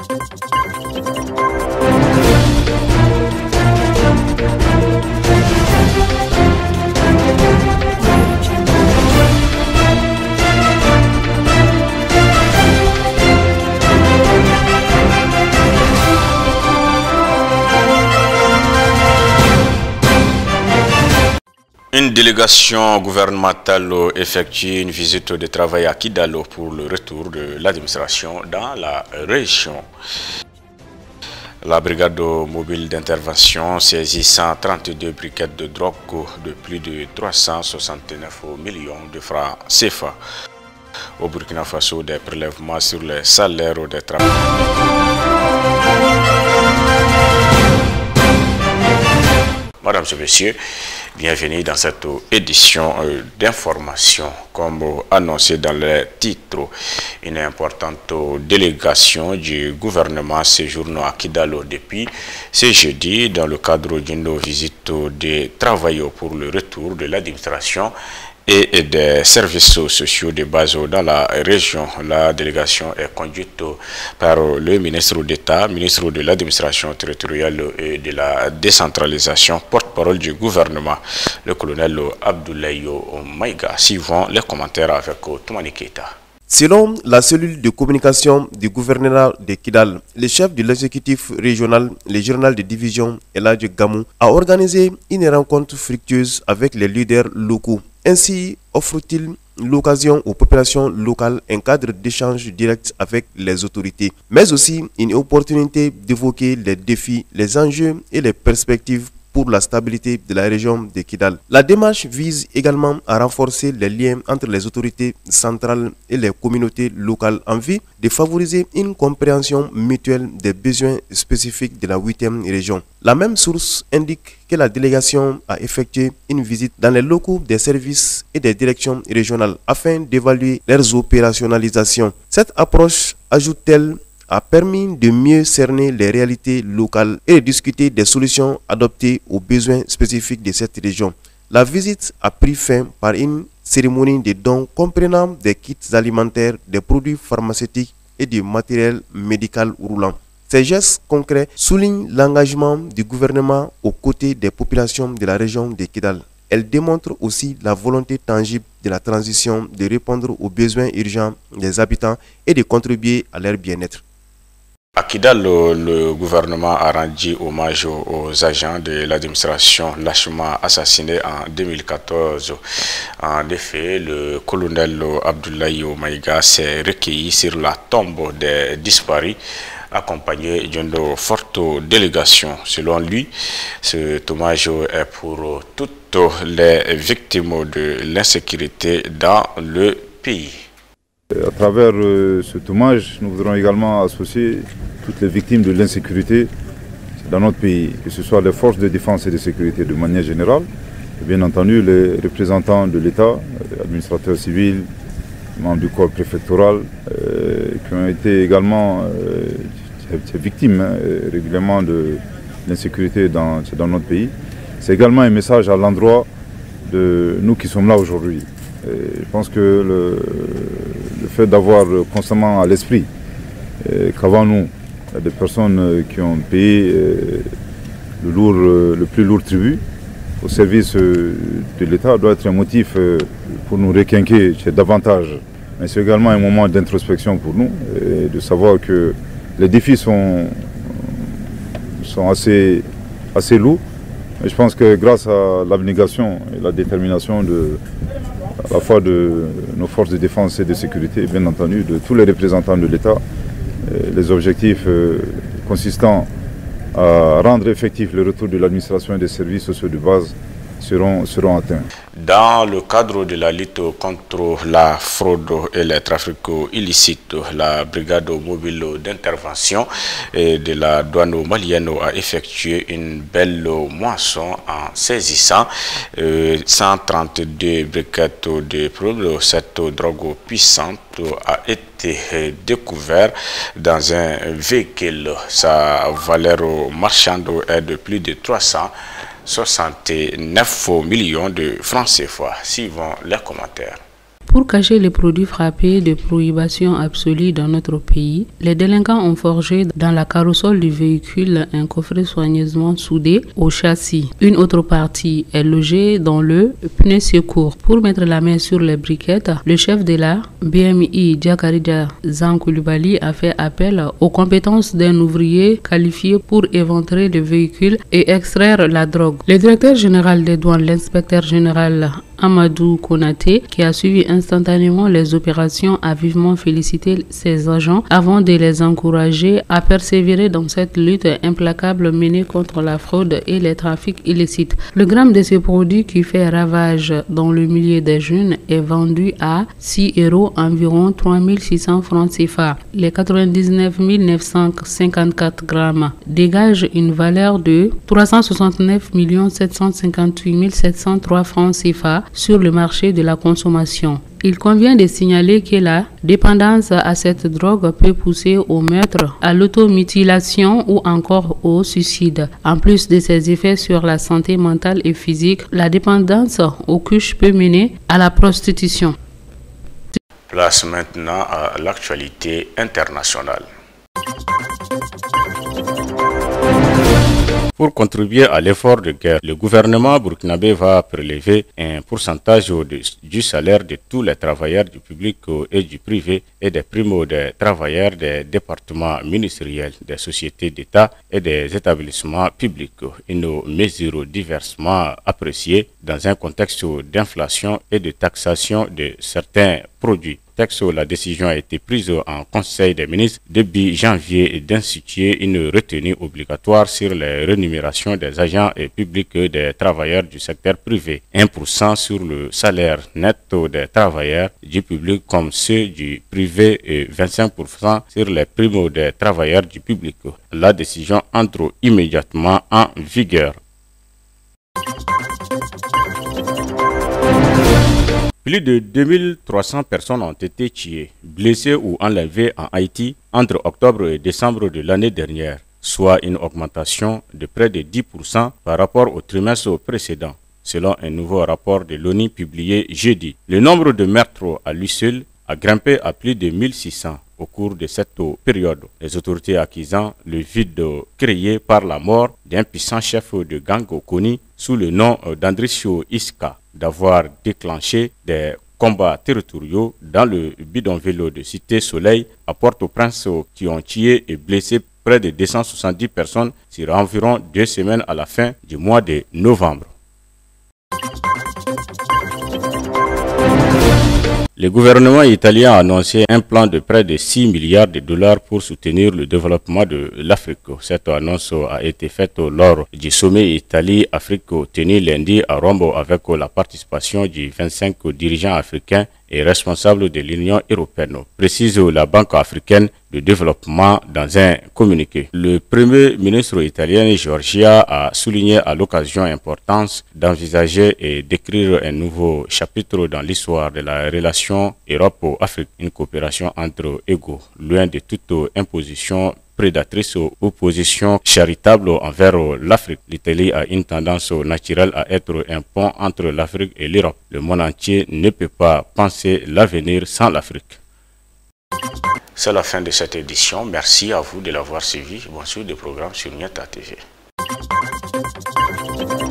Une délégation gouvernementale effectue une visite de travail à Kidal pour le retour de l'administration dans la région. La brigade mobile d'intervention saisit 132 briquettes de drogue de plus de 369 millions de francs CFA. Au Burkina Faso, des prélèvements sur les salaires des travailleurs. Mesdames et messieurs, bienvenue dans cette édition d'information. Comme annoncé dans les titres, une importante délégation du gouvernement séjourne à Kidal depuis ce jeudi dans le cadre d'une visite des travailleurs pour le retour de l'administration et des services sociaux de base dans la région. La délégation est conduite par le ministre d'État, ministre de l'administration territoriale et de la décentralisation, porte-parole du gouvernement, le colonel Abdoulaye Maïga. Suivant les commentaires avec Toumani Keita. Selon la cellule de communication du gouvernement de Kidal, le chef de l'exécutif régional, le journal de division Eladj Gamou, a organisé une rencontre fructueuse avec les leaders locaux. Ainsi offre-t-il l'occasion aux populations locales un cadre d'échange direct avec les autorités, mais aussi une opportunité d'évoquer les défis, les enjeux et les perspectives pour la stabilité de la région de Kidal. La démarche vise également à renforcer les liens entre les autorités centrales et les communautés locales en vue de favoriser une compréhension mutuelle des besoins spécifiques de la 8e région. La même source indique que la délégation a effectué une visite dans les locaux des services et des directions régionales afin d'évaluer leurs opérationnalisations. Cette approche, ajoute-t-elle, a permis de mieux cerner les réalités locales et de discuter des solutions adoptées aux besoins spécifiques de cette région. La visite a pris fin par une cérémonie de dons comprenant des kits alimentaires, des produits pharmaceutiques et du matériel médical roulant. Ces gestes concrets soulignent l'engagement du gouvernement aux côtés des populations de la région de Kidal. Elle démontre aussi la volonté tangible de la transition de répondre aux besoins urgents des habitants et de contribuer à leur bien-être. À Kidal, le gouvernement a rendu hommage aux agents de l'administration lâchement assassinés en 2014. En effet, le colonel Abdoulaye Maïga s'est recueilli sur la tombe des disparus, accompagné d'une forte délégation. Selon lui, cet hommage est pour toutes les victimes de l'insécurité dans le pays. À travers cet hommage, nous voudrons également associer toutes les victimes de l'insécurité dans notre pays, que ce soit les forces de défense et de sécurité de manière générale, et bien entendu les représentants de l'État, administrateurs civils, membres du corps préfectoral, qui ont été également victimes régulièrement de l'insécurité dans notre pays. C'est également un message à l'endroit de nous qui sommes là aujourd'hui. Je pense que le fait d'avoir constamment à l'esprit qu'avant nous, il y a des personnes qui ont payé le plus lourd tribut au service de l'État doit être un motif pour nous requinquer davantage. Mais c'est également un moment d'introspection pour nous, et de savoir que les défis sont assez lourds. Mais je pense que grâce à l'abnégation et la détermination à la fois de nos forces de défense et de sécurité, bien entendu, de tous les représentants de l'État, les objectifs consistant à rendre effectif le retour de l'administration et des services sociaux de base seront atteints. Dans le cadre de la lutte contre la fraude et les trafics illicites, la brigade mobile d'intervention de la douane malienne a effectué une belle moisson en saisissant 132 briquettes de produits. Cette drogue puissante a été découverte dans un véhicule. Sa valeur marchande est de plus de 369 millions de francs CFA. Suivant les commentaires. Pour cacher les produits frappés de prohibition absolue dans notre pays, les délinquants ont forgé dans la carrossole du véhicule un coffret soigneusement soudé au châssis. Une autre partie est logée dans le pneu secours. Pour mettre la main sur les briquettes, le chef de la BMI, Diakarija Zankulubali, a fait appel aux compétences d'un ouvrier qualifié pour éventrer le véhicule et extraire la drogue. Le directeur général des douanes, l'inspecteur général Amadou Konaté, qui a suivi instantanément les opérations, a vivement félicité ses agents avant de les encourager à persévérer dans cette lutte implacable menée contre la fraude et les trafics illicites. Le gramme de ce produit qui fait ravage dans le milieu des jeunes est vendu à 6 €, environ 3600 francs CFA. Les 99 954 grammes dégagent une valeur de 369 758 703 francs CFA sur le marché de la consommation. Il convient de signaler que la dépendance à cette drogue peut pousser au meurtre, à l'automutilation ou encore au suicide. En plus de ses effets sur la santé mentale et physique, la dépendance aux couches peut mener à la prostitution. Place maintenant à l'actualité internationale. Pour contribuer à l'effort de guerre, le gouvernement burkinabé va prélever un pourcentage du salaire de tous les travailleurs du public et du privé et des primos des travailleurs des départements ministériels, des sociétés d'État et des établissements publics. Une mesure diversement appréciée dans un contexte d'inflation et de taxation de certains produits. La décision a été prise en Conseil des ministres début janvier d'instituer une retenue obligatoire sur les rémunérations des agents et publics et des travailleurs du secteur privé. 1% sur le salaire net des travailleurs du public comme ceux du privé et 25% sur les primos des travailleurs du public. La décision entre immédiatement en vigueur. Plus de 2300 personnes ont été tuées, blessées ou enlevées en Haïti entre octobre et décembre de l'année dernière, soit une augmentation de près de 10% par rapport au trimestre précédent, selon un nouveau rapport de l'ONU publié jeudi. Le nombre de meurtres à lui seul a grimpé à plus de 1600 au cours de cette période. Les autorités accusant le vide créé par la mort d'un puissant chef de gang connu sous le nom d'Andricio Isca d'avoir déclenché des combats territoriaux dans le bidonville de Cité Soleil à Port-au-Prince qui ont tué et blessé près de 270 personnes sur environ 2 semaines à la fin du mois de novembre. Le gouvernement italien a annoncé un plan de près de 6 milliards de dollars pour soutenir le développement de l'Afrique. Cette annonce a été faite lors du sommet Italie-Afrique tenu lundi à Rome avec la participation du 25 dirigeants africains et responsables de l'Union européenne, précise la Banque africaine de développement dans un communiqué. Le premier ministre italien Giorgia a souligné à l'occasion l'importance d'envisager et d'écrire un nouveau chapitre dans l'histoire de la relation Europe-Afrique, une coopération entre égaux, loin de toute imposition prédatrice ou position charitable envers l'Afrique. L'Italie a une tendance naturelle à être un pont entre l'Afrique et l'Europe. Le monde entier ne peut pas penser l'avenir sans l'Afrique. C'est la fin de cette édition. Merci à vous de l'avoir suivi. Bonjour des programmes sur Niata TV.